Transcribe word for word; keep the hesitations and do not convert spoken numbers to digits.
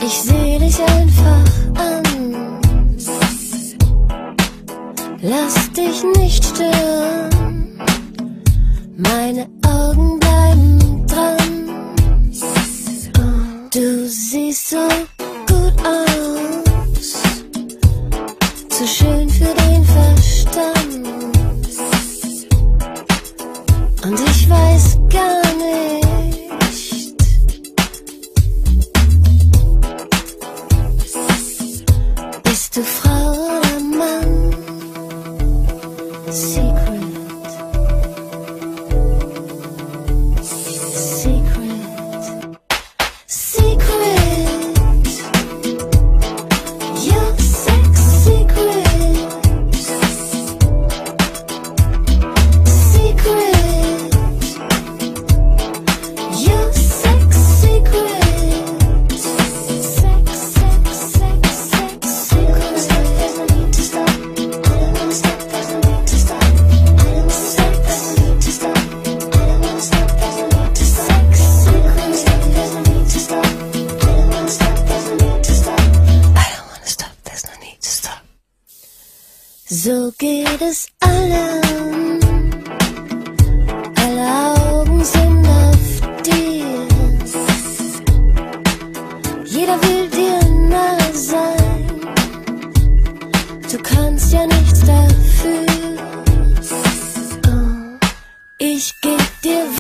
Ich seh dich einfach an. Lass dich nicht stören. Meine Augen bleiben dran. Du siehst so gut aus, zu schön für den Verstand. Und ich weiß gar nicht, bist du Frau oder Mann? Secret, secret, secret, your sex secret, secret, your sex secret, sex, sex, sex, sex, secret. There's no need to stop. I don't wanna stop. There's no need to stop. I don't wanna stop. There's no need to stop. I don't wanna stop. There's no need to stop. There's no need to stop. I don't wanna stop. There's no need to stop. I don't wanna stop. There's no need to stop. So geht es allen. Alle Augen sind auf dir. Jeder will